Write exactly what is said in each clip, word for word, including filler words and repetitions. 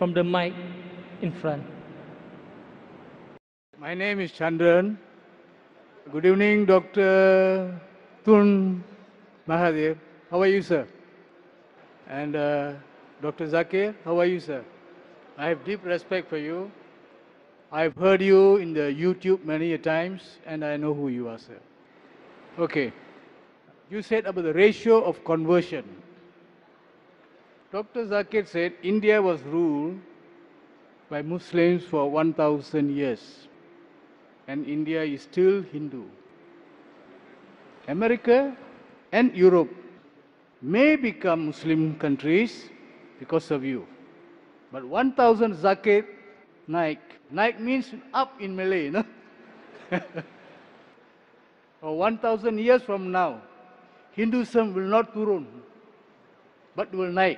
from the mic in front. My name is Chandran. Good evening, Doctor Tun Mahadev. How are you, sir? And uh, Doctor Zakir, how are you, sir? I have deep respect for you. I've heard you in the YouTube many a times, and I know who you are, sir. Okay. You said about the ratio of conversion. Doctor Zakir said India was ruled by Muslims for one thousand years, and India is still Hindu. America and Europe may become Muslim countries because of you. But one thousand Zakir Naik, Naik means up in Malay, no? Or one thousand years from now, Hinduism will not turun, but will Naik.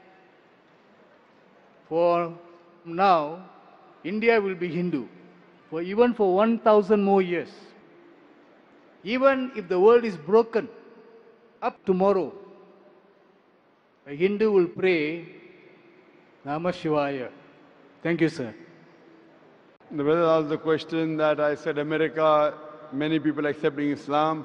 For now, India will be Hindu, for even for one thousand more years. Even if the world is broken, up tomorrow, a Hindu will pray, Namah Shivaya. Thank you, sir. The brother asked the question that I said America, many people accepting Islam,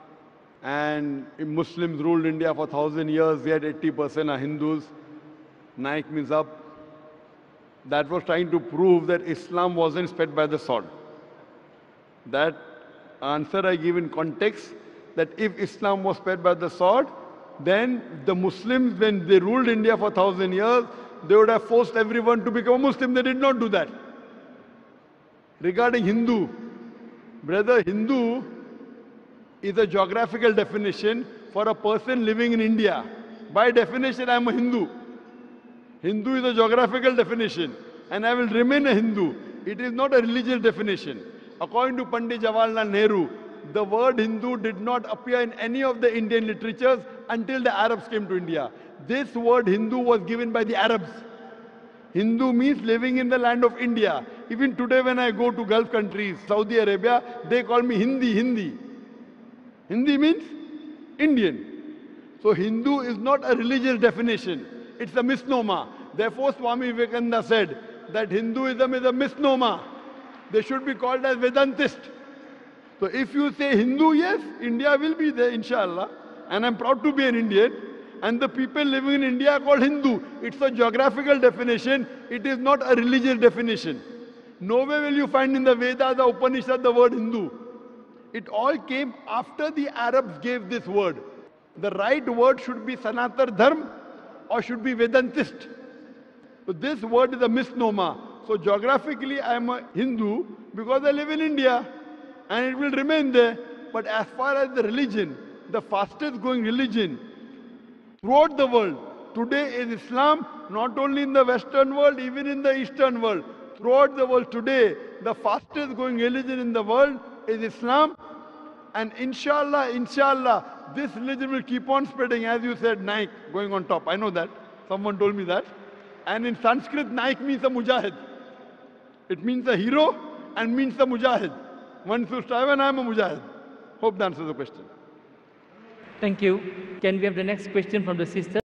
and if Muslims ruled India for thousand years, yet eighty percent are Hindus. Naik means up. That was trying to prove that Islam wasn't spread by the sword. That answer I give in context, that if Islam was spread by the sword, then the Muslims, when they ruled India for thousand years, they would have forced everyone to become a Muslim. They did not do that. Regarding Hindu, brother, Hindu is a geographical definition for a person living in India. By definition, I am a Hindu. Hindu is a geographical definition, and I will remain a Hindu. It is not a religious definition. According to Pandit Jawaharlal Nehru, the word Hindu did not appear in any of the Indian literatures until the Arabs came to India. This word Hindu was given by the Arabs. Hindu means living in the land of India. Even today when I go to Gulf countries, Saudi Arabia, they call me Hindi, Hindi. Hindi means Indian. So Hindu is not a religious definition. It's a misnomer. Therefore Swami Vivekananda said that Hinduism is a misnomer. They should be called as Vedantist. So if you say Hindu, yes, India will be there, inshallah. And I'm proud to be an Indian. And the people living in India are called Hindu. It's a geographical definition. It is not a religious definition. Nowhere will you find in the Vedas, the Upanishad, the word Hindu. It all came after the Arabs gave this word. The right word should be Sanatar Dharma or should be Vedantist. So this word is a misnomer. So geographically I am a Hindu because I live in India and it will remain there. But as far as the religion, the fastest growing religion throughout the world today is Islam, not only in the Western world, even in the Eastern world. Throughout the world today, the fastest growing religion in the world is Islam. And inshallah, inshallah, this religion will keep on spreading, as you said, Naik, going on top. I know that. Someone told me that. And in Sanskrit, Naik means a mujahid. It means a hero and means a mujahid. One should strive, and I am a mujahid. Hope that answers the question. Thank you. Can we have the next question from the sister?